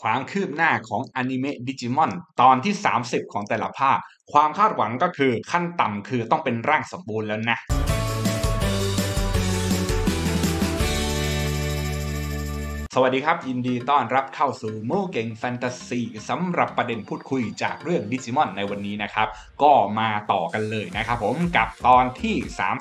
ความคืบหน้าของอนิเมะดิจิมอนตอนที่30ของแต่ละภาคความคาดหวังก็คือขั้นต่ำคือต้องเป็นร่างสมบูรณ์แล้วนะสวัสดีครับยินดีต้อนรับเข้าสู่โมเก่งแฟนตาซีสำหรับประเด็นพูดคุยจากเรื่องดิจิมอนในวันนี้นะครับก็มาต่อกันเลยนะครับผมกับตอนที่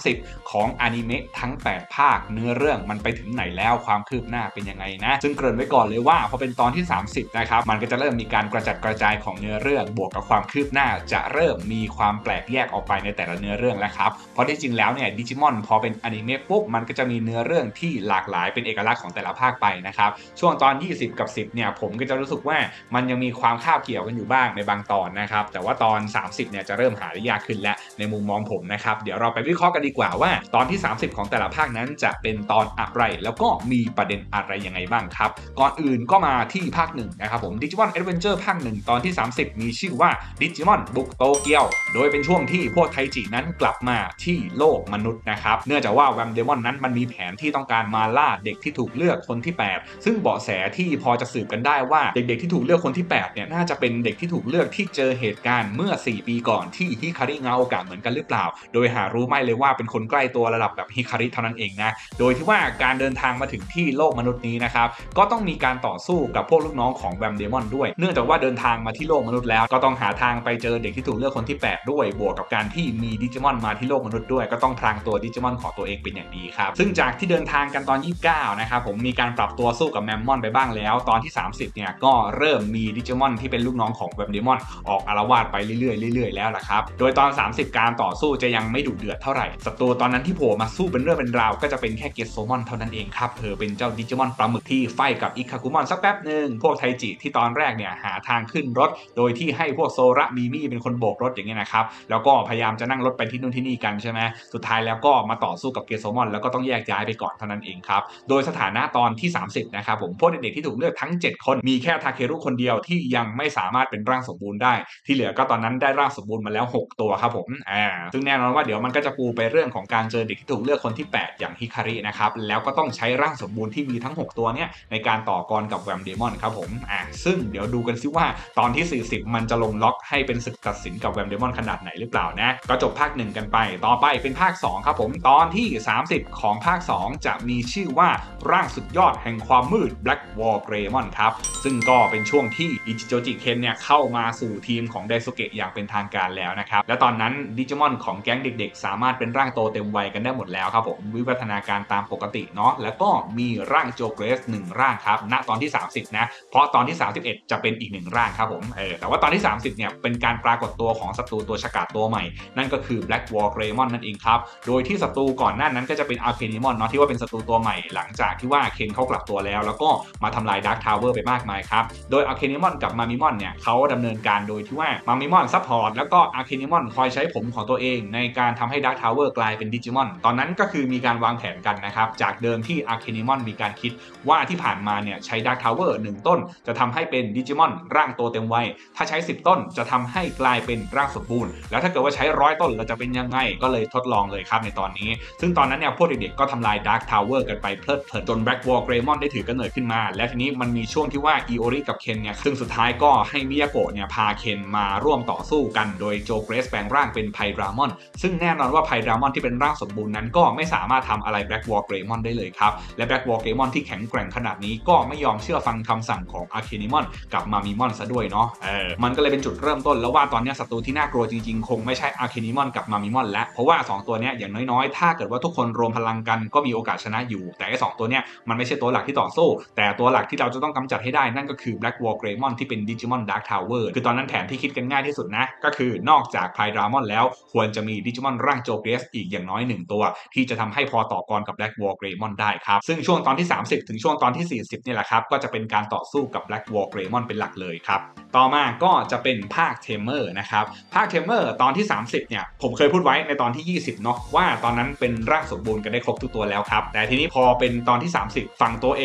30ของอนิเมะทั้ง8ภาคเนื้อเรื่องมันไปถึงไหนแล้วความคืบหน้าเป็นยังไงนะซึ่งเกริ่นไว้ก่อนเลยว่าพอเป็นตอนที่30นะครับมันก็จะเริ่มมีการกระจัดกระจายของเนื้อเรื่องบวกกับความคืบหน้าจะเริ่มมีความแปลกแยกออกไปในแต่ละเนื้อเรื่องแล้วครับเพราะที่จริงแล้วเนี่ยดิจิมอนพอเป็นอนิเมะปุ๊บมันก็จะมีเนื้อเรื่องที่หลากหลายเป็นเอกลักษณ์ของแต่ละภาคไปนะครับช่วงตอน20กับ10เนี่ยผมก็จะรู้สึกว่ามันยังมีความคาบเกี่ยวกันอยู่บ้างในบางตอนนะครับแต่ว่าตอน30เนี่ยจะเริ่มหาได้ยากขึ้นและในมุมมองผมนะครับเดี๋ยวเราไปวิเคราะห์กันดีกว่าว่าตอนที่30ของแต่ละภาคนั้นจะเป็นตอนอะไรแล้วก็มีประเด็นอะไรยังไงบ้างครับก่อนอื่นก็มาที่ภาค1นะครับผมดิจิมอนแอดเวนเจอร์ภาค1ตอนที่30มีชื่อว่าดิจิมอนบุกโตเกียวโดยเป็นช่วงที่พวกไทจินั้นกลับมาที่โลกมนุษย์นะครับเนื่องจากว่าแวมเดมอนนั้นมันมีแผนที่ต้องการมาล่าเด็กที่ถูกเลือกคนที่8ซึ่งเบาะแสที่พอจะสืบกันได้ว่าเด็กๆที่ถูกเลือกคนที่8เนี่ยน่าจะเป็นเด็กที่ถูกเลือกที่เจอเหตุการณ์เมื่อ4ปีก่อนที่ฮิคาริเงาโอกาสเหมือนกันหรือเปล่าโดยหารู้ไม่เลยว่าเป็นคนใกล้ตัวระดับแบบฮิคาริเท่านั้นเองนะโดยที่ว่าการเดินทางมาถึงที่โลกมนุษย์นี้นะครับก็ต้องมีการต่อสู้กับพวกลูกน้องของแวมเดมอนด้วยเนื่องจากว่าเดินทางมาที่โลกมนุษย์แล้วก็ต้องหาทางไปเจอเด็กที่ถูกเลือกคนที่8ด้วยบวกกับการที่มีดิจิมอนมาที่โลกมนุษย์ด้วยก็ต้องพรางตัวดิจิมอนของตัวเองเป็นอย่างดีครับซึ่งจากที่เดินทางกันตอน29นะครับผมมีการปรับตัวสู้กับแมมมอนไปบ้างแล้วตอนที่30เนี่ยก็เริ่มมีดิจิมอนที่เป็นลูกน้องของแวมเดมอนออกอาละวาดไปเรื่อยๆแล้วล่ะครับโดยตอน30การต่อสู้จะยังไม่ดุเดือดเท่าไหร่ศัตรูตอนนั้นที่โผล่มาสู้เป็นเรื่องเป็นราวก็จะเป็นแค่เกตโซมอนเท่านั้นเองครับเป็นเจ้าดิจิมอนปลาหมึกที่ไฟกับอิคากุมอนสักแป๊บนึงพวกไทจิที่ตอนแรกเนี่ยหาทางขึ้นรถโดยที่ให้พวกโซระมีมี่เป็นคนโบกรถอย่างเงี้ยนะครับแล้วก็พยายามจะนั่งรถไปที่นู่นที่นี่กันใช่ไหมสุดท้ายแล้วก็มาต่อสู้กับเกตโซมอนแล้วก็ต้องแยกย้ายไปก่อนเท่านั้นเองครับโดยสถานะตอนที่30นะครับผมพวกเด็กๆที่ถูกเลือกทั้ง7คนมีแค่ทาเครุคนเดียวที่ยังไม่สามารถเป็นร่างสมบูรณ์ได้ที่เหลือก็ตอนนั้นได้ร่างสมบูรณ์มาแล้ว6ตัวครับผมซึ่งแน่นอนว่าเดี๋ยวมันก็จะปูไปเรื่องของการเจอเด็กที่ถูกเลือกคนที่8อย่างฮิคารินะครับแล้วก็ต้องใช้ร่างสมบูรณ์ที่มีทั้ง6ตัวเนี้ยในการต่อกรกับแวมเดมอนครับผมซึ่งเดี๋ยวดูกันซิว่าตอนที่40มันจะลงล็อกให้เป็นศึกตัดสินกับแวมเดมอนขนาดไหนหรือเปล่านะก็จบภาค1กันไปต่อไปเป็นภาค2ครับผมตอนที่30ของภาค2จะมีชื่อว่าร่างสุดยอดแห่งความมืด Black War Greymon ครับซึ่งก็เป็นช่วงที่อิจิโจจิเคนเนี่ยเข้ามาสู่ทีมของไดซุเกะอย่างเป็นทางการแล้วนะครับและตอนนั้นดิจิมอนของแก๊งเด็กๆสามารถเป็นร่างโตเต็มวัยกันได้หมดแล้วครับผมวิวัฒนาการตามปกติเนาะแล้วก็มีร่างโจเกรส1ร่างครับณตอนที่30นะเพราะตอนที่31จะเป็นอีก1ร่างครับผมแต่ว่าตอนที่30เนี่ยเป็นการปรากฏตัวของศัตรูตัวฉกาจตัวใหม่นั่นก็คือ Black War Greymon นั่นเองครับโดยที่ศัตรูก่อนหน้านั้นก็จะเป็น Arcanimon เนาะที่ว่าเป็นศัตรูตัวใหม่หลังจากที่ว่าเคนเขากลับตัวแล้วก็มาทำลาย Dark Tower ไปมากมายครับโดย Arcanimon กับ Mamimon เนี่ยเขาดำเนินการโดยที่ว่า Mamimon ซัพพอร์ตแล้วก็ Arcanimon คอยใช้ผมของตัวเองในการทำให้ Dark Tower กลายเป็นดิจิมอนตอนนั้นก็คือมีการวางแผนกันนะครับจากเดิมที่ Arcanimon มีการคิดว่าที่ผ่านมาเนี่ยใช้ Dark Tower 1ต้นจะทำให้เป็นดิจิมอนร่างโตเต็มวัยถ้าใช้10ต้นจะทำให้กลายเป็นร่างสมบูรณ์แล้วถ้าเกิดว่าใช้100ต้นเราจะเป็นยังไงก็เลยทดลองเลยครับในตอนนี้ซึ่งตอนนั้นเนี่ยพวกเด็กๆก็ทำลาย Dark Tower กันไปเพลิดเพลินจน Black War Greymon ได้ถือกำเนิดขึ้นมาและทีนี้มันมีช่วงที่ว่าอิโอริกับเคนเนี่ยซึ่งสุดท้ายก็ให้มิยาโกะเนี่ยพาเคนมาร่วมต่อสู้กันโดยโจเกรสแปลงร่างเป็นไพดรามอนซึ่งแน่นอนว่าไพดรามอนที่เป็นร่างสมบูรณ์นั้นก็ไม่สามารถทำอะไร Black War Greymon ได้เลยครับและ Black War Greymon ที่แข็งแกร่งขนาดนี้ก็ไม่ยอมเชื่อฟังคำสั่งของ Arcanimon กับ Mamimon ซะด้วยเนาะมันก็เลยเป็นจุดเริ่มต้นแล้วว่าตอนนี้ศัตรูที่น่ากลัวจริงๆคงไม่ใช่ Arcanimon กับ Mamimon แล้วเพราะว่า2ตัวเนี้ยอย่างน้อยๆถ้าเกิดว่าทุกคนรวมพลังกันก็มีโอกาสชนะอยู่แต่ไอ้2ตัวเนี้ยมันไม่ใช่ตัวหลักที่ต่อสู้แต่ตัวหลักที่เราจะต้องกำจัดให้ได้นั่นก็คือ Black War Greymon ที่เป็น Digimon Dark Tower คือตอนนั้นแผนที่คิดกันง่ายที่สุดนะก็คือนอกจาก Paidramon แล้วควรจะมี Digimon ร่างโจเกรสอีกอย่างน้อย1ตัวที่จะทำให้พอต่อกรกับ Black War Greymon ได้ครับซึ่งช่วงตอนที่30ถึงช่วงตอนที่40นี่แหละครับก็จะเป็นการต่อสู้กับ Black War Greymon เป็นหลักเลยครับต่อมาก็จะเป็นภาคเทมเมอร์นะครับภาคเทมเมอร์ตอนที่30เนี่ยผมเคยพูดไว้ในตอนที่20เนาะว่าตอนนั้นเป็นร่างสมบูรณ์กันได้ครบทุกตัวแล้วครับแต่ทีนี้พอเป็นตอนที่30ฝั่งตัวเอก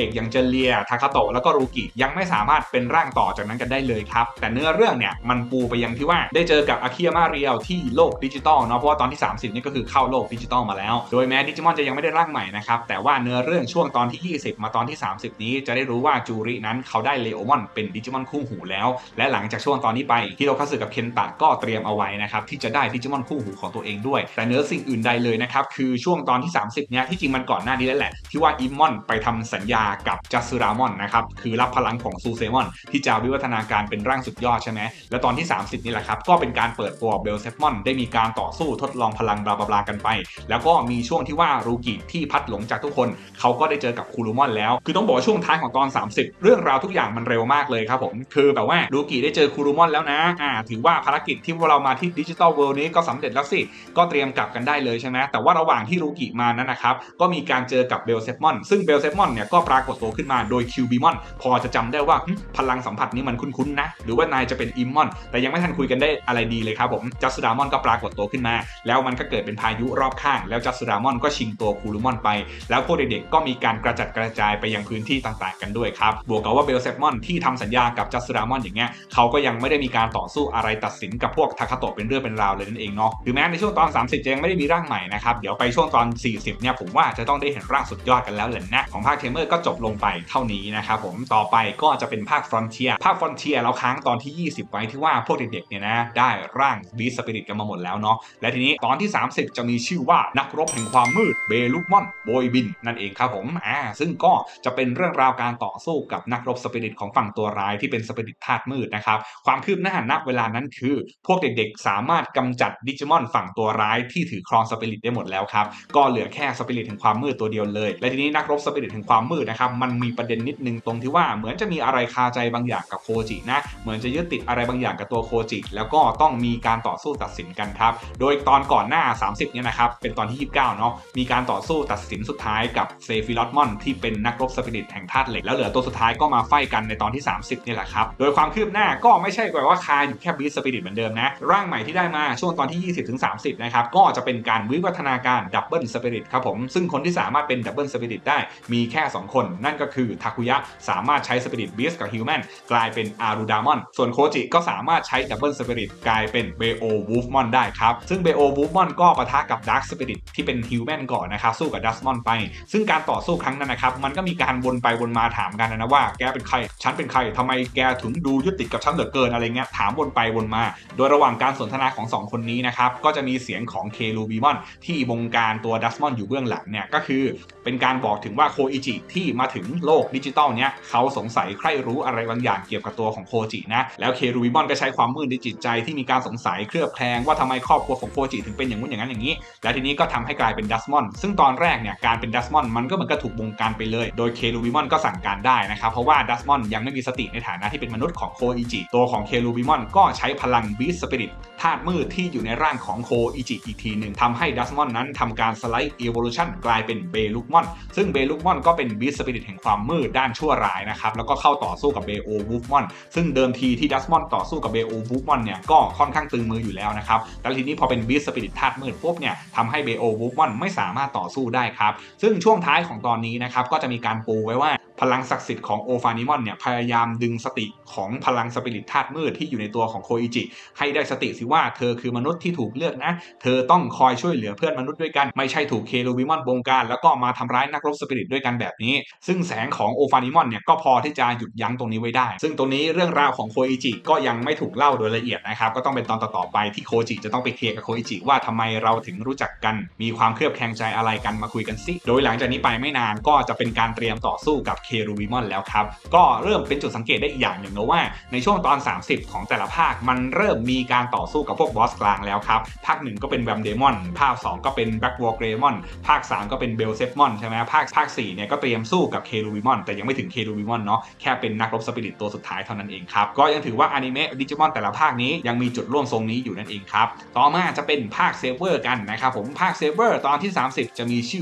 อกอย่างเจเลียทาคาโตะแล้วก็รูกิยังไม่สามารถเป็นร่างต่อจากนั้นกันได้เลยครับแต่เนื้อเรื่องเนี่ยมันปูไปยังที่ว่าได้เจอกับอากิยามาเรียวที่โลกดิจิตอลเนาะเพราะว่าตอนที่30นี่ก็คือเข้าโลกดิจิตอลมาแล้วโดยแม้ดิจิมอนจะยังไม่ได้ร่างใหม่นะครับแต่ว่าเนื้อเรื่องช่วงตอนที่20มาตอนที่30นี้จะได้รู้ว่าจูรินั้นเขาได้เลโอมอนเป็นดิจิมอนคู่หูแล้วและหลังจากช่วงตอนนี้ไปฮิโรคาสึกับเคนตะก็เตรียมเอาไว้นะครับที่จะได้ดิจิมอนคู่หูของตัวเองด้วยแต่เนื้อสิ่งอื่นใดเลยนะครับคือช่วงตอนที่30เนี่ยที่จริงมันก่อนหน้านี้แล้วแหละที่ว่าอิมมอนไปทำสัญญากับจัสึรามอนนะครับคือรับพลังของซูเซมอนที่จะวิวัฒนาการเป็นร่างสุดยอดใช่ไหมแล้วตอนที่30นี่แหละครับก็เป็นการเปิดตัวเบลเซฟมอนได้มีการต่อสู้ทดลองพลังบลาบลากันไปแล้วก็มีช่วงที่ว่ารูกิที่พัดหลงจากทุกคนเขาก็ได้เจอกับคูรุมอนแล้วคือต้องบอกว่าช่วงท้ายของตอน30เรื่องราวทุกอย่างมันเร็วมากเลยครับผมคือแบบว่ารูกิได้เจอคูรุมอนแล้วนะถือว่าภารกิจที่เรามาที่ดิจิตอลเวิลด์นี้ก็สำเร็จแล้วสิก็เตรียมกลับกันได้เลยใช่ไหมแต่ว่าระหว่างที่รูกิมานั้นนะครับก็มีการเจอกับเบลเซฟมอนซึ่งเบลเซฟมอนเนี่ยก็ปรากฏตัวขึ้นมาโดยคิวบิมอนพอจะจำได้ว่าพลังสัมผัสนี้มันคุ้นๆนะหรือว่านายจะเป็นอิมมอนแต่ยังไม่ทันคุยกันได้อะไรดีเลยครับผมจัสึรามอนก็ปรากฏตัวขึ้นมาแล้วมันก็เกิดเป็นพายุรอบข้างแล้วจัสึรามอนก็ชิงตัวคูรุมอนไปแล้วพวกเด็กๆก็มีการกระจัดกระจายไปยังพื้นที่ต่างๆกันด้วยครับบวกกับว่าเบลเซฟมอนที่ทำสัญญากับจัสึรามอนอย่างเงี้ยเขาก็ยังไม่ได้มีการต่อสู้อะไรตัดสินกับพวกทาคาโตะเป็นเรื่องเป็นราวเลยนั่นเองเนาะถึงแม้ในช่วงตอน30จะยังไม่ได้มีร่างใหม่นะครับเดี๋ยวไปช่วงตอน40เนี่ยผมว่าจะต้องได้เห็นร่างสุดยอดกันแล้วแหละนะของภาคเทเมอร์ก็จบลงไปเท่านี้นะครับผมต่อไปก็จะเป็นภาคฟรอนเทียร์เราค้างตอนที่20ไว้ที่ว่าพวกเด็กๆเนี่ยนะได้ร่างบีสสปิริตกันมาหมดแล้วเนาะและทีนี้ตอนที่30จะมีชื่อว่านักรบแห่งความมืดเบลูกมอนโบยบินนั่นเองครับผมซึ่งก็จะเป็นเรื่องราวการต่อสู้กับนักรบสปิริตของฝั่งตัวร้ายที่เป็นสปิริตธาตุมืดนะครับความคืบหน้าณเวลานั้นคือพวกเด็กๆสามารถกำจัดดิจิมอนฝั่งตัวร้ายที่ถือครองสปิริตได้หมดแล้วครับก็เหลือแค่สปิริตแห่งความมืดตัวเดียวเลยและทีนี้นักรบสปิริตแห่งความมืดนะครับมันมีประเด็นนิดนึงตรงที่ว่าเหมือนจะมีอะไรคาใจบางอย่างกับโคจินะเหมือนจะยึดติดอะไรบางอย่างกับตัวโคจิแล้วก็ต้องมีการต่อสู้ตัดสินกันครับโดยตอนก่อนหน้า30เนี่ยนะครับเป็นตอนที่29เนาะมีการต่อสู้ตัดสินสุดท้ายกับเซฟิลอตมอนที่เป็นนักรบสปิริตแห่งธาตุเหล็กแล้วเหลือตัวสุดท้ายก็มาไฟกันในตอนที่30นี่แหละครับโดยความคืบหน้าก็ไม่ใช่แบบว่าคาอยู่แค่บีสสปิริตเหมือนเดิมนะร่างใหม่ที่ได้มาช่วงตอนที่20-30นะครับก็จะเป็นการวิวัฒนาการดับเบิลสปิริตครับผมซึ่งคนที่สามารถเป็นดับเบิลสปิริตได้มีแค่2คนนั่นก็คือทาคุยะสามารถใช้สปิริตบีสกับฮิวแมนกลายเป็นอารูดามอนส่วนโคจิก็สามารถใช้ดับเบิลสปิริตกลายเป็นเบโอวูฟมอนได้ครับซึ่งเบโอวูฟมอนก็ปะทะกับดาร์คสปิริตที่เป็นฮิวแมนก่อนนะครับสู้กับดัสมอนไปซึ่งการต่อสู้ครั้งนั้นนะครับมันก็มีการวนไปวนมาถามกันนะว่าแกเป็นใครฉันเป็นใครทำไมแกถึงดูยึดติดกับฉันเหลือเกินอะไรเงี้ยถามวนไปวนมาโดยระหว่างการสนทนาของ2คนนี้นะครับก็จะมีเสียงของเคลูบิมอนที่บงการตัวดัสมอนอยู่เบื้องหลังเนี่ยก็คือเป็นการบอกถึงว่าโคอิจิที่มาถึงโลกดิจิตอลเนี้ยเขาสงสัยใคร่รู้อะไรบางอย่างเกี่ยวกับตัวของโคจินะแล้วเคลูบิมอนก็ใช้ความมืดในจิตใจที่มีการสงสัยเคลือบแคลงว่าทำไมครอบครัวของโคจิถึงเป็นอย่างนู้นอย่างนั้นอย่างนี้และทีนี้ก็ทำให้กลายเป็นดัสมอนซึ่งตอนแรกเนี่ยการเป็นดัสมอนมันก็เหมือนกับถูกบงการไปเลยโดยเคลูบิมอนก็สั่งการได้นะครับเพราะว่าดัสมอนยังไม่มีสติในฐานะที่เป็นมนุษย์ของโคอิจิตัวของเคลูบิมอนก็ใช้พลังบีสสปิริตธาตุมืดที่อยู่ในร่างของโคอิจิอีกทีหนึ่งทำให้ดัสมอนนั้นทำการสไลด์อีโวลูชันกลายเป็นเบลูกมอนซึ่งเบลูกมอนก็เป็นบีสสปิริตแห่งความมืดด้านชั่วร้ายนะครับแล้วก็เข้าต่อสู้กับเบโอวูฟมอนซึ่งเดิมทีที่ดัสมอนต่อสู้กับเบโอวูฟมอนเนี่ยก็ค่อนข้างตึงมืออยู่แล้วนะครับแต่ทีนี้พอเป็นบีสสปิริตธาตุมืดปุ๊บเนี่ยทำให้เบโอวูฟมอนไม่สามารถต่อสู้ได้ครับซึ่งช่วงท้ายของตอนนี้นะครับก็จะมีการปูไว้ว่าพลังศักดิ์สิทธิ์ของโอฟานิมอนเนี่ยพยายามดึงสติของพลังสปิริตธาตุมืดที่อยู่ในตัวของโคอิจิให้ได้สติสิว่าเธอคือมนุษย์ที่ถูกเลือกนะเธอต้องคอยช่วยเหลือเพื่อนมนุษย์ด้วยกันไม่ใช่ถูกเคลูบิมอนบงการแล้วก็มาทำร้ายนักรบสปิริตด้วยกันแบบนี้ซึ่งแสงของโอฟานิมอนเนี่ยก็พอที่จะหยุดยั้งตรงนี้ไว้ได้ซึ่งตรงนี้เรื่องราวของโคอิจิก็ยังไม่ถูกเล่าโดยละเอียดนะครับก็ต้องเป็นตอนต่อไปที่โคจิจะต้องไปเคลียร์กับโคอิจิว่าทำไมเราถึงรู้จักกันมีความเคลือบแคลงใจอะไรกันมาคุยกันสิโดยหลังจากนี้ไปไม่นานก็จะเป็นการเตรียมต่อสู้กับเคลูบิมอนแล้วครับก็เริ่มเป็นจุดสังเกตได้อีกอย่างหนึ่งนะว่าในช่วงตอน30ของแต่ละภาคมันเริ่มมีการต่อสู้กับพวกบอสกลางแล้วครับภาค1ก็เป็นแวมเดมอนภาค2ก็เป็นแบล็กวอลเกรมอนภาค3ก็เป็นเบลเซฟมอนใช่ไหมภาค4เนี่ยก็เตรียมสู้กับเคลูบิมอนแต่ยังไม่ถึงเคลูบิมอนเนาะแค่เป็นนักรบสปิริตตัวสุดท้ายเท่านั้นเองครับก็ยังถือว่าอนิเมะดิจิมอนแต่ละภาคนี้ยังมีจุดร่วมทรงนี้อยู่นั่นเองครับต่อมาจะเป็นภาคเซเวอร์กันนะครับผมภาคเซเวอร์ตอนที่30จะมีชื่อว่า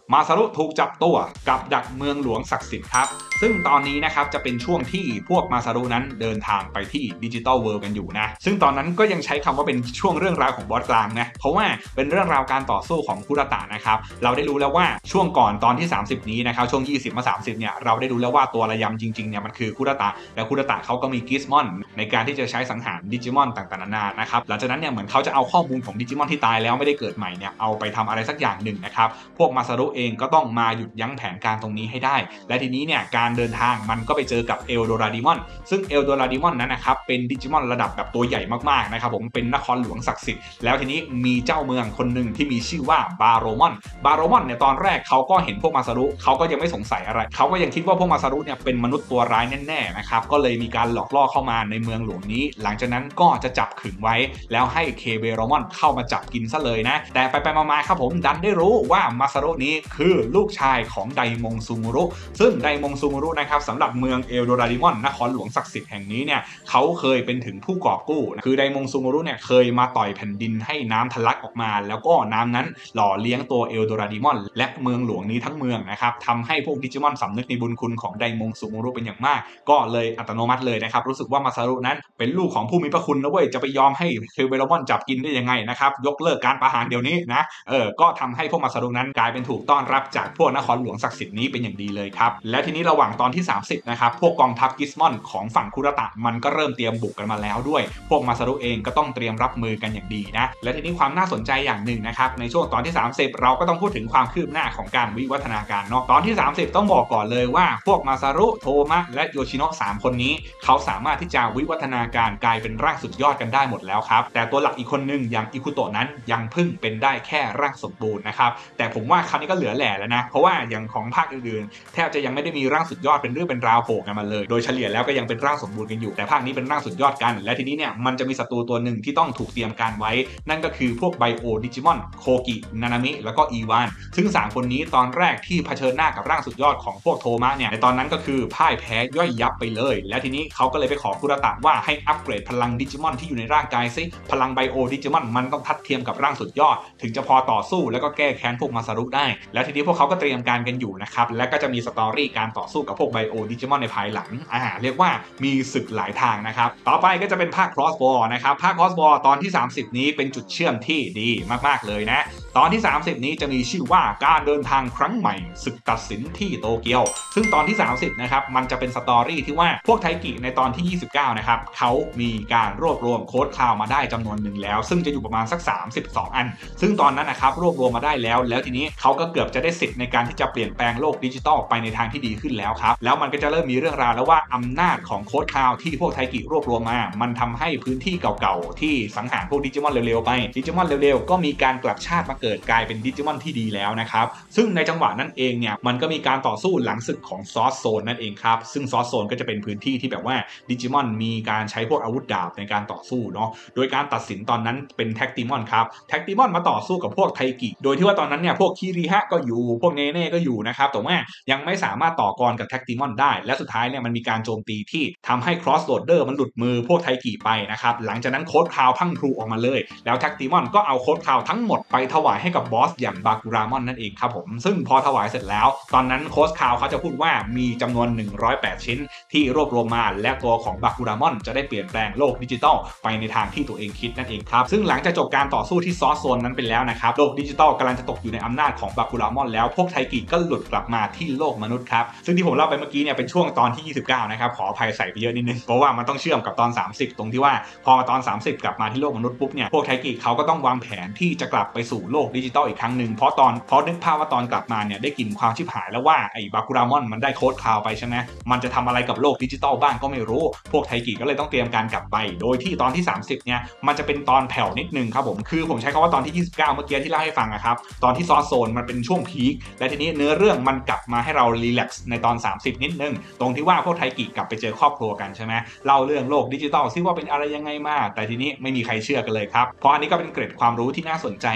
มาซารุถูกจับตัวกับดักเมืองหลวงศักดิ์สิทธิ์ครับซึ่งตอนนี้นะครับจะเป็นช่วงที่พวกมาซารุนั้นเดินทางไปที่ดิจิตอลเวิลด์กันอยู่นะซึ่งตอนนั้นก็ยังใช้คำว่าเป็นช่วงเรื่องราวของบอสกลางนะเพราะว่าเป็นเรื่องราวการต่อสู้ของคุรตะนะครับเราได้รู้แล้วว่าช่วงก่อนตอนที่30นี้นะครับช่วง20มา30เนี่ยเราได้รู้แล้วว่าตัวระยำจริงๆเนี่ยมันคือคุรตะและคุรตะเขาก็มีกิสมอนในการที่จะใช้สังหารดิจิมอนต่างๆนานานะครับหลังจากนั้นเนี่ยเหมือนเขาจะเอาข้อมูลของดิจิมอนที่ตายแล้วไม่ได้เกิดใหม่เนี่ยเอาไปทำอะไรสักอย่างหนึ่งนะครับพวกมาซารุเองก็ต้องมาหยุดยั้งแผนการตรงนี้ให้ได้และทีนี้เนี่ยการเดินทางมันก็ไปเจอกับเอลโดราดิมอนซึ่งเอลโดราดิมอนนั้นนะครับเป็นดิจิมอนระดับแบบตัวใหญ่มากๆนะครับผมเป็นนครหลวงศักดิ์สิทธิ์แล้วทีนี้มีเจ้าเมืองคนหนึ่งที่มีชื่อว่าบาโรมอนเนี่ยตอนแรกเขาก็เห็นพวกมาซารุเขาก็ยังไม่สงสัยอะไรเขาก็ยังคิดว่าพวกมาซารุเนี่ยเป็นมนุษย์ตัวร้ายแน่ๆนะครับก็เลยมีการหลอกล่อเข้ามาในเมืองหลวงนี้หลังจากนั้นก็จะจับขึงไว้แล้วให้เคเบโรมอนเข้ามาจับกินซะเลยนะแต่ไปๆมาๆครับผมดันได้รู้ว่ามาซารุนี้คือลูกชายของไดมงซูมุรุซึ่งไดมงซูมุรุนะครับสำหรับเมืองเอลโดราดิมอนนครหลวงศักดิ์สิทธิ์แห่งนี้เนี่ยเขาเคยเป็นถึงผู้ก่อกู้คือไดมงซูมุรุเนี่ยเคยมาต่อยแผ่นดินให้น้ำทะลักออกมาแล้วก็น้ำนั้นหล่อเลี้ยงตัวเอลโดราดิมอนและเมืองหลวงนี้ทั้งเมืองนะครับทำให้พวกดิจิมอนสำนึกในบุญคุณของไดมงซูมุรุเป็นอย่างมากก็เลยอัตโนมัติเลยนะครับรู้สึกว่ามาซารุนั้นเป็นลูกของผู้มีพระคุณนะเว้ยจะไปยอมให้เคเบโรมอนจับกินได้ยังไงนะครับยกเลิกการประหารเดี๋ยวนี้นะก็ทำให้พวกมาซารุนั้นกลายเป็นถูกต้อนรับจากพวกนครหลวงศักดิ์สิทธิ์นี้เป็นอย่างดีเลยครับและทีนี้ระหว่างตอนที่30นะครับพวกกองทัพกิสมอนของฝั่งคุรตะมันก็เริ่มเตรียมบุกกันมาแล้วด้วยพวกมาซารุเองก็ต้องเตรียมรับมือกันอย่างดีนะและทีนี้ความน่าสนใจอย่างหนึ่งนะครับในช่วงตอนที่30เราก็ต้องพูดถึงความคืบหน้าของการวิวัฒนาการเนาะตอนที่30ต้องบอกก่อนเลยว่าพวกมาซารุโทมะและโยชิโนะ3คนนี้เขาสามารถที่จะวิวัฒนาการกลายเป็นร่างสุดยอดกันได้หมดแล้วครับแต่ตัวหลักอีกคนนึงอย่างอิคุโตะนั้นยังเพิ่งเป็นได้แค่ร่างสมบูรณ์นะครับแต่ผมว่าคราวนี้ก็เหลือแหล่แล้วนะเพราะว่าอย่างของภาคอื่นๆแทบจะยังไม่ได้มีร่างสุดยอดเป็นเรื่องเป็นราวโผล่กันมาเลยโดยเฉลี่ยแล้วก็ยังเป็นร่างสมบูรณ์กันอยู่แต่ภาคนี้เป็นร่างสุดยอดกันและทีนี้เนี่ยมันจะมีศัตรูตัวหนึ่งที่ต้องถูกเตรียมการไว้นั่นก็คือพวกไบโอดิจิมอนโคกินานามิแล้วก็อีวานซึ่ง3คนนี้ตอนแรกที่เผชิญหน้ากับร่างสุดยอดของพวกโทมะเนี่ยในตอนนั้นก็คือพ่ายแพ้ย่อยยับไปเลยแล้วทีนี้เขาก็เลยไปขอคุรตะว่าให้อัปเกรดพลังดิจิมอนที่อยู่ในร่างกายซิพลังไบโอดิจิมอนมันต้องทัดเทียมกับร่างสุดยอดถึงจะพอต่อสู้แล้วก็แก้แค้นพวกมาซารุได้แล้วทีนี้พวกเขาก็เตรียมการกันอยู่นะครับและก็จะมีสตอรี่การต่อสู้กับพวกไบโอดิจิมอนในภายหลังเรียกว่ามีศึกหลายทางนะครับต่อไปก็จะเป็นภาค Cross War นะครับภาค Cross War ตอนที่30นี้เป็นจุดเชื่อมที่ดีมากๆเลยนะตอนที่30นี้จะมีชื่อว่าการเดินทางครั้งใหม่ศึกตัดสินที่โตเกียวซึ่งตอนที่30นะครับมันจะเป็นสตอรี่ที่ว่าพวกไทกิในตอนที่29นะครับเขามีการรวบรวมโค้ดคลาวมาได้จำนวนหนึ่งแล้วซึ่งจะอยู่ประมาณสัก32อันซึ่งตอนนั้นนะครับรวบรวมมาได้แล้วทีนี้เขาก็เกือบจะได้สิทธิ์ในการที่จะเปลี่ยนแปลงโลกดิจิตอลไปในทางที่ดีขึ้นแล้วครับแล้วมันก็จะเริ่มมีเรื่องราวแล้วว่าอำนาจของโค้ดคลาวที่พวกไทกิรวบรวมมามันทำให้พื้นที่เก่าๆที่สังหารพวกดิจิมอนเร็วๆไปดิจิมอนเร็วๆก็มีการกลับชาติมาเกิดกลายเป็นดิจิมอนที่ดีแล้วนะครับซึ่งในจังหวะนั้นเองเนี่ยมันก็มีการต่อสู้หลังศึกของซอสโซนนั่นเองครับซึ่งซอสโซนก็จะเป็นพื้นที่ที่แบบว่าดิจิมอนมีการใช้พวกอาวุธดาบในการต่อสู้เนาะโดยการตัดสินตอนนั้นเป็นแท็กติมอนครับแท็กติมอนมาต่อสู้กับพวกไทกิโดยที่ว่าตอนนั้นเนี่ยพวกคิริฮะก็อยู่พวกเนเน่ก็อยู่นะครับแต่ว่ายังไม่สามารถต่อกรกับแท็กติมอนได้และสุดท้ายเนี่ยมันมีการโจมตีที่ทำให้ครอสโรดเดอร์มันหลุดมือพวกไทกิไปนะครับหลังจากนั้นโค้ดคาวพังพลูออกมาเลยแล้วแท็กติมอนก็เอาโค้ดคาวทั้งหมดไปถวายให้กับบอสอย่างบากุรามอนนั่นเองครับผมซึ่งพอถวายเสร็จแล้วตอนนั้นโค้ดคาวเขาจะพูดว่ามีจำนวน108ชิ้นที่รวบรวมมาและตัวของบากุรามอนจะได้เปลี่ยนแปลงโลกดิจิตอลไปในทางที่ตัวเองคิดนั่นเองครับซึ่งหลังจากจบการต่อสู้ที่ซอสโซนนั้นไปแล้วนะครับโลกดิจิตอลกำลังจะตกอยู่ในอำนาจของบากุรามอนแล้วพวกไทกิก็หลุดกลับมาที่โลกมนุษย์ครับซึ่งที่ผมเล่าไปเมื่อกี้เนี่ยเป็นช่วงตอนที่29นะครับขออภัยใส่ไปเยอะนิดนึงเพราะว่ามันต้องเชื่อมกับตอน30ตรงที่ว่าพอตอน30กลับมาที่โลกมนุษย์ปุ๊บเนี่ยพวกไทกิเขาก็ต้องวางแผนที่จะกลับไปสู่โลกดิจิตอลอีกครั้งหนึ่งเพราะนึกภาพว่าตอนกลับมาเนี่ยได้กลิ่นความชิบหายแล้วว่าไอ้บากุรามอนมันได้โค้ดคลาวไปใช่ไหมมันจะทำอะไรกับโลกดิจิตอลบ้างก็ไม่รู้พวกไทกิก็เลยต้องเตรียมการกลับไปโดยที่ตอนที่30เนี่ยมันจะเป็นตอนแผ่วนิดนึงครับผมคือผมใช้คำว่าตอนที่29เมื่อกี้ที่เล่าให้ฟังนะครับตอนที่ซอสโซนมันเป็นช่วงพีคและทีนี้เนื้อเรื่องมันกลับมาให้เรารีแลกซ์ในตอน30นิดนึงตรงที่ว่าพวกไทกิกลับไปเจอครอบครัวกันใช่ไหมเล่าเรื่องโลกดิจิตอลซิว่าเป็นอะไรยังไงมาแต่ทีนี้ไม่มีใครเชื่อกันเลยครับเพราะอันนี้ก็เป็นเกร็ดความรู้ที่น่าสนใจนะครับ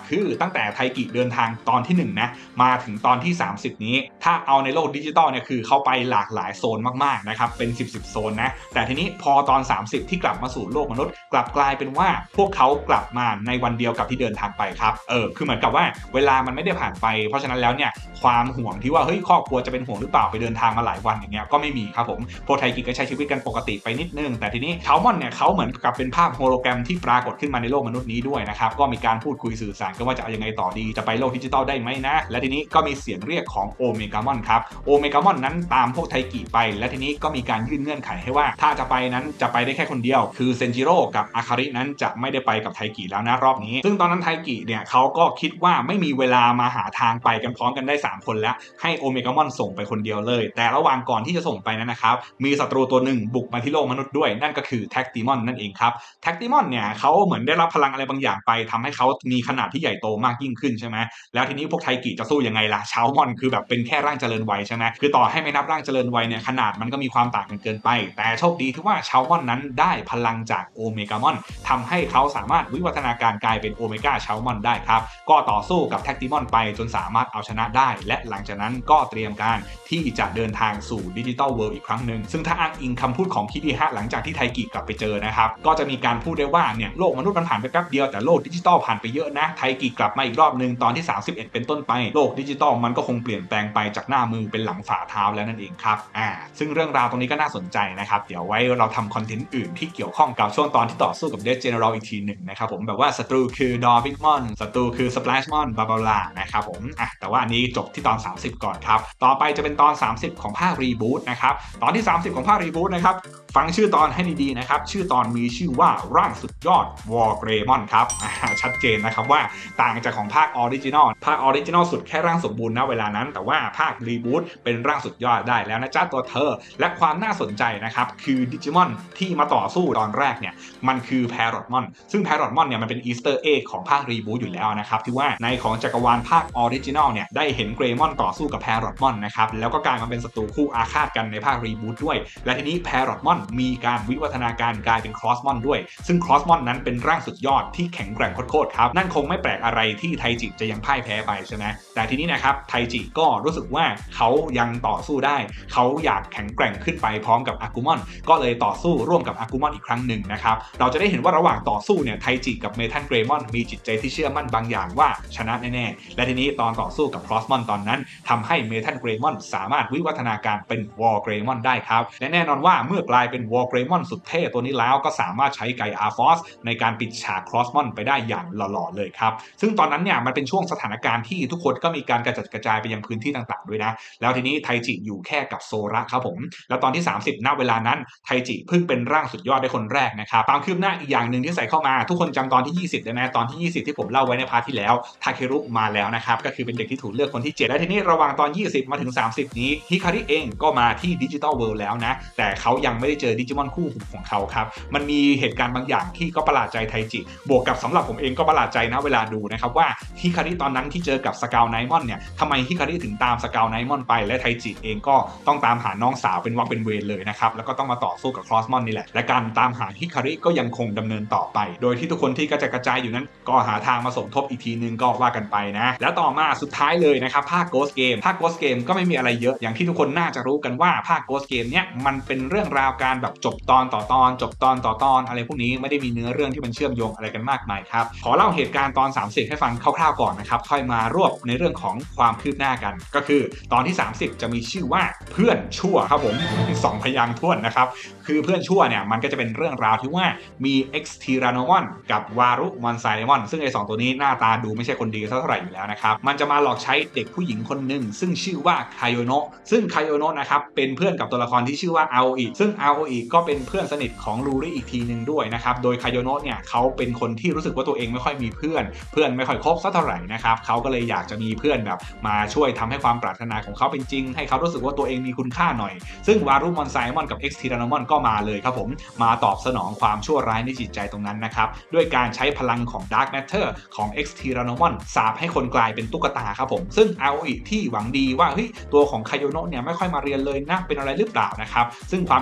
คือตั้งแต่ไทกิเดินทางตอนที่1นะมาถึงตอนที่30นี้ถ้าเอาในโลกดิจิตอลเนี่ยคือเขาไปหลากหลายโซนมากๆนะครับเป็น10โซนนะแต่ทีนี้พอตอน30ที่กลับมาสู่โลกมนุษย์กลับกลายเป็นว่าพวกเขากลับมาในวันเดียวกับที่เดินทางไปครับคือเหมือนกับว่าเวลามันไม่ได้ผ่านไปเพราะฉะนั้นแล้วเนี่ยความห่วงที่ว่าเฮ้ยครอบครัวจะเป็นห่วงหรือเปล่าไปเดินทางมาหลายวันอย่างเงี้ยก็ไม่มีครับผมพวกไทกิก็ใช้ชีวิตกันปกติไปนิดนึงแต่ทีนี้ชาวมอนเนี่ยเขาเหมือนกับเป็นภาพโฮโลแกรมที่ปรากฏขึ้นมาในโลกมนุษย์นี้ด้วยนะครับก็มีการพูดคุยสื่อสารกันว่าจะเอายังไงต่อดีจะไปโลกดิจิตอลได้ไหมนะและทีนี้ก็มีเสียงเรียกของโอเมกามอนครับโอเมกามอนนั้นตามพวกไทกิไปและทีนี้ก็มีการยื่นเงื่อนไขให้ว่าถ้าจะไปนั้นจะไปได้แค่คนเดียวคือเซนจิโร่กับอาคารินั้นจะไม่ได้ไปกับไทกิแล้วนะรอบนี้ซึ่งตอนนั้นไทกิเนี่ยเขาก็คิดว่าไม่มีเวลามาหาทางไปกันพร้อมกันได้3คนแล้วให้โอเมกามอนส่งไปคนเดียวเลยแต่ระหว่างก่อนที่จะส่งไปนั้นนะครับมีศัตรูตัวหนึ่งบุกมาที่โลกมนุษย์ด้วยนั่นก็คือแท็กติมอนนั่นเองครับแท็กติมอนเนี่ยเขาเหมือนได้รับพลังอะไรบางอย่างไปทำให้เขามีขนาดที่ใหญ่โตมากยิ่งขึ้นใช่ไหมแล้วทีนี้พวกไทกิจะสู้ยังไงล่ะชาวมอนคือแบบเป็นแค่ร่างเจริญวัยใช่ไหมคือต่อให้ไม่นับร่างเจริญวัยเนี่ยขนาดมันก็มีความต่างกันเกินไปแต่โชคดีที่ว่าชาวมอนนั้นได้พลังจากโอเมกามอนทำให้เขาสามารถวิวัฒนาการกลายเป็นโอเมก้าชาวมอนได้ครับก็ต่อสู้กับแท็กติมอนไปจนสามารถเอาชนะได้และหลังจากนั้นก็เตรียมการที่จะเดินทางสู่ดิจิตอลเวิลด์อีกครั้งหนึ่งซึ่งถ้าอ้างอิงคำพูดของคิดิฮะหลังจากที่ไทกิกลับไปเจอนะครับก็จะมีการพูดได้ว่าเนี่ยโลกมนุษย์มันผ่านไปแป๊บเดียวแต่โลกดิจิตอลผ่านไปเยอะนะไทกิกลับมาอีกรอบนึงตอนที่31เป็นต้นไปโลกดิจิตอลมันก็คงเปลี่ยนแปลงไปจากหน้ามือเป็นหลังฝ่าเท้าแล้วนั่นเองครับซึ่งเรื่องราวตรงนี้ก็น่าสนใจนะครับเดี๋ยวไว้เราทำคอนเทนต์อื่นที่เกี่ยวข้องกับช่วงตอนที่ต่อสู้กับเดธเจเนอรัลอีกทีหนึ่งนะครับผมแบบว่าศัตรูคือดอร์บิกมอนศัตรูคือสเปลชมอนบาบาลานะครับผมแต่ว่าอันนี้จบที่ตอน30ก่อนครับต่อไปจะเป็นตอน30ของภาครีบูตนะครับตอนที่30ของภาครีบูตนะครับฟังชื่อตอนให้ดีๆนะครับชื่อตอนมีชื่อว่าร่างสุดยอดวอร์เกรมอนครับชัดเจนนะครับว่าต่างจากของภาคออริจินอลสุดแค่ร่างสมบูรณ์ณเวลานั้นแต่ว่าภาครีบูตเป็นร่างสุดยอดได้แล้วนะจ๊ะตัวเธอและความน่าสนใจนะครับคือดิจิมอนที่มาต่อสู้ตอนแรกเนี่ยมันคือแพรอตมอนซึ่งแพรอตมอนเนี่ยมันเป็นอีสเตอร์เอ็กของภาครีบูตอยู่แล้วนะครับที่ว่าในของจักรวาลภาคออริจินอลเนี่ยได้เห็นเกรมอนต่อสู้กับแพรอตมอนนะครับแล้วก็กลายมาเป็นศัตรูคู่อาฆาตกันในภาครีบูตด้วยและทีนี้แพรอตมอนมีการวิวัฒนาการกลายเป็นครอสมอนด้วยซึ่งครอสมอนนั้นเป็นร่างสุดยอดที่แข็งแกร่งโคตรๆครับนั่นคงไม่แปลกอะไรที่ไทจิจะยังพ่ายแพ้ไปใช่ไหมแต่ทีนี้นะครับไทจิก็รู้สึกว่าเขายังต่อสู้ได้เขาอยากแข็งแกร่งขึ้นไปพร้อมกับอากุมอนก็เลยต่อสู้ร่วมกับอากุมอนอีกครั้งหนึ่งนะครับเราจะได้เห็นว่าระหว่างต่อสู้เนี่ยไทจิกับเมทัลเกรมอนมีจิตใจที่เชื่อมั่นบางอย่างว่าชนะแน่ๆและทีนี้ตอนต่อสู้กับครอสมอนตอนนั้นทำให้เมทัลเกรมอนสามารถวิวัฒนาการเป็นวอร์เกรมอนได้ครับและแน่นอนว่าเมื่อกลายเป็นวอร์เกรมอนสุดเท่ตัวนี้แล้วก็สามารถใช้ไกอาร์ฟอสในการปิดฉากครอสมอนไปได้อย่างหล่อๆเลยครับซึ่งตอนนั้นเนี่ยมันเป็นช่วงสถานการณ์ที่ทุกคนก็มีการกระจัดกระจายไปยังพื้นที่ต่างๆด้วยนะแล้วทีนี้ไทจิอยู่แค่กับโซระครับผมแล้วตอนที่30ณเวลานั้นไทจิเพิ่งเป็นร่างสุดยอดได้คนแรกนะครับความคืบหน้าอีกอย่างหนึ่งที่ใส่เข้ามาทุกคนจำตอนที่20ได้ไหมตอนที่20ที่ผมเล่าไว้ในพาร์ทที่แล้วทาเครุมาแล้วนะครับก็คือเป็นเด็กที่ถูกเลือกคนที่7และทีนี้ระหว่างตอน20มาถึง30นี้ฮิคาริเองก็มาที่ดิจิตอลเวิลด์แล้วนะแต่เขายังไม่ได้เจอดิจิมอนคู่หูของเขาครับมันมีเหตุการณ์บางอย่างที่ก็ประหลาดใจไทจิบวกกับสำหรับผมเองก็ประหลาดใจนะเวลาดูนะครับว่าฮิคาริตอนนั้นที่เจอกับสกาวไนมอนเนี่ยทำไมฮิคาริถึงตามสกาวไนมอนไปและไทจิเองก็ต้องตามหาน้องสาวเป็นวักเป็นเวรเลยนะครับแล้วก็ต้องมาต่อสู้กับครอสมอนนี่แหละและการตามหาฮิคาริก็ยังคงดำเนินต่อไปโดยที่ทุกคนที่กระจายอยู่นั้นก็หาทางมาสมทบอีกทีนึงก็ว่ากันไปนะแล้วต่อมาสุดท้ายเลยนะครับภาค Ghost Game ก็ไม่มีอะไรเยอะอย่างที่ทุกคนน่าจะรู้กันว่าภาค Ghost Game เนี่ยมันเป็นเรื่องราวการแบบจบตอนต่อตอนจบตอนต่อตอนอะไรพวกนี้ไม่ได้มีเนื้อเรื่องที่มันเชื่อมโยงอะไรกันมากมายครับขอเล่าเหตุการณ์ตอน30ให้ฟังคร่าวๆก่อนนะครับค่อยมารวบในเรื่องของความคืบหน้ากันก็คือตอนที่30จะมีชื่อว่าเพื่อนชั่วครับผม2 พยางค์ท้วนนะครับคือเพื่อนชั่วเนี่ยมันก็จะเป็นเรื่องราวที่ว่ามี X Tyrannomon กับวารุมอนไซมอนซึ่งไอ้2ตัวนี้หน้าตาดูไม่ใช่คนดีเท่าไหร่อยู่แล้วนะครับมันจะมาหลอกใช้เด็กผู้หญิงคนหนึ่งซึ่งชื่อว่าคายโยโนะซึ่งคายโยโนะนะครับเป็นเพื่อนกับตัวละครที่ชื่อว่าอาโออิซึ่งอาโออิก็เป็นเพื่อนสนิทของลูริอีกทีนึงด้วยนะครับโดยคายโยโนะเนี่ยเขาเป็นคนที่รู้สึกว่าตัวเองไม่ค่อยมีเพื่อนไม่ค่อยคบสักเท่าไหร่นะครับเขาก็เลยอยากจะมีเพื่อนแบบมาช่วยทำให้ความปรารถนาของเขาเป็นจริงให้เขารู้สึกว่าตัวเองมีคุณค่าหน่อยซึ่งวารุมอนไซมอนกับ X Tyrannomon ก็มาเลยครับผมมาตอบสนองความชั่วร้ายในจิตใจตรงนั้นนะครับด้วยการใช้พลังของ Dark Matter ของ X Tyrannomon สาปให้คนกลายเป็นตุ๊กตาครับผมซึ่งอาโออิที่หวังดีว่าเฮ้ยตัวของคายโยโนะเนี่ยไม่ค่อยมาเรียนเลยนะเป็นอะไรหรือเปล่านะครับซึ่งความเป็นห่วงนี้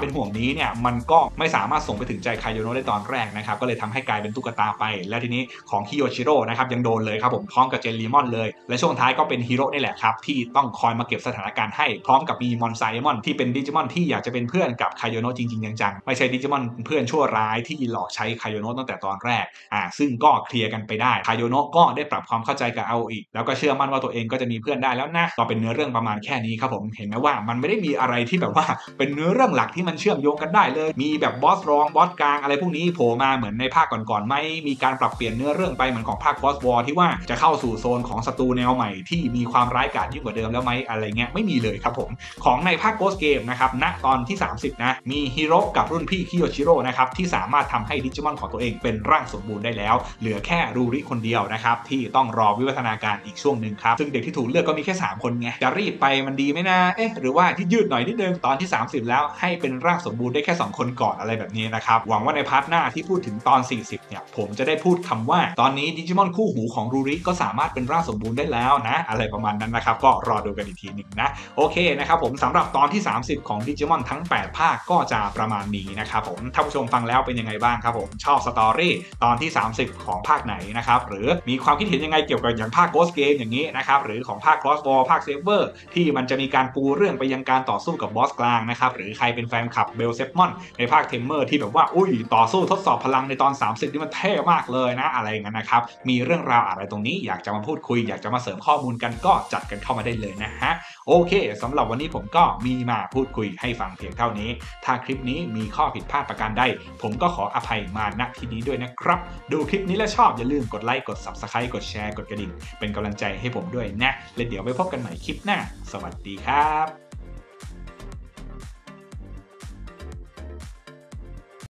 นี้เนี่ยมันก็ไม่สามารถส่งไปถึงใจคายโยโนะได้ตอนแรกนะครับก็เลยทำให้กลายเป็นตุ๊กตาไปแล้วทีนี้ของคิโยชิโร่นะครับยังโดนเลยครับผมพร้อมกับเจนลีมอนเลยและช่วงท้ายก็เป็นฮีโร่นี่แหละครับที่ต้องคอยมาเก็บสถานการณ์ให้พร้อมกับมีมอนไซมอนที่เป็นดิจิมอนที่อยากจะเป็นเพื่อนกับคายโยโนะจริงๆจังๆไม่ใช่ดิจิมอนเพื่อนชั่วร้ายที่หลอกใช้คายโยโนะตั้งแต่ตอนแรกซึ่งก็เคลียร์กันไปได้คายโยโนะก็ได้ปรับความเข้าใจกับอาโออิแล้วก็เชื่อมั่นว่าตัวเองก็จะมีเพื่อนได้แล้วนะก็เป็นเนื้อเรื่องประมาณแค่นี้ครับผมเห็นไหมว่ามันไม่ได้มีอะไรที่แบบว่าเป็นเนื้อเรื่องหลักที่มันเชื่อมโยงกันได้เลยมีแบบบอสรองบอสกลางอะไรพวกนี้โผล่มาเหมือนในภาคก่อนๆไหมมีการปรับเปลี่ยนเนื้อเรื่องไปเหมือนของภาค Ghost War ที่ว่าจะเข้าสู่โซนของศัตรูแนวใหม่ที่มีความร้ายกาจยิ่งกว่าเดิมแล้วไหมอะไรเงี้ยไม่มีเลยครับผมของในภาค Ghost Game นะครับณตอนที่30นะมีฮีโร่กับรุ่นพี่คิโยชิโร่นะครับที่สามารถทำให้ดิจิมอนของตัวเองเป็นร่างสมบูรณ์ได้แล้วเหลือแค่รูริคนเดียวนะครับที่ต้องรอวิวัฒนาการอีกช่วงหนึ่งครับซึ่งเด็กที่ถูกเลือกก็มีแค่3คนไงจะรีบไปมันดีไหมนะหรือว่าที่ยืดหน่อยนิดนึงตอนที่30แล้วให้เป็นร่างสมบูรณ์ได้แค่2คนก่อนอะไรแบบนี้นะครับหวังว่าในพาร์ทหน้าที่พูดถึงตอน40เนี่ยผมจะได้พูดคำว่าตอนนี้ดิจิมอนคู่หูของรูริก็สามารถเป็นร่างสมบูรณ์ได้แล้วนะอะไรประมาณนั้นนะครับก็รอดูกันอีกทีหนึ่งนะโอเคนะครับผมสำหรับตอนที่30ของดิจิมอนทั้ง8ภาคก็จะประมาณนี้นะครับผมท่านผู้ชมฟังแล้วเป็นยังไงบ้างครับผมชอบสตอรี่ตอนที่30ของภาคไหนนะครับหรือมีความคิดเห็นยังไงเกี่ยวกับอย่างภาค Ghost Game อย่างนี้นะครับหรือของภาค Cross War ภาค Saber ที่มันจะมีการปูเรื่องไปยังการต่อสู้กับบอสกลางนะครับหรือใครเป็นแฟนคลับเบลเซฟมอนในภาคเทมเมอร์ที่แบบว่าอุ้ยต่อสู้ทดสอบพลังในตอน30นี่มันเท่มากเลยนะอะไรอย่างนั้นนะครับมีเรื่องราวอะไรตรงนี้อยากจะมาพูดคุยอยากจะมาเสริมข้อมูลกันก็จัดกันเข้ามาได้เลยนะฮะโอเคสำหรับวันนี้ผมก็มีมาพูดคุยให้ฟังเพียงเท่านี้ถ้าคลิปนี้มีข้อผิดพลาดประการใดผมก็ขออภัยมาณที่นี้ด้วยนะครับดูคลิปนี้แล้วชอบอย่าลืมกดไลค์กด Subscribe กดแชร์กดกระดิ่งเป็นกำลังใจให้ผมด้วยนะและเดี๋ยวไปพบกันใหม่คลิปหน้าสวัสดีครับ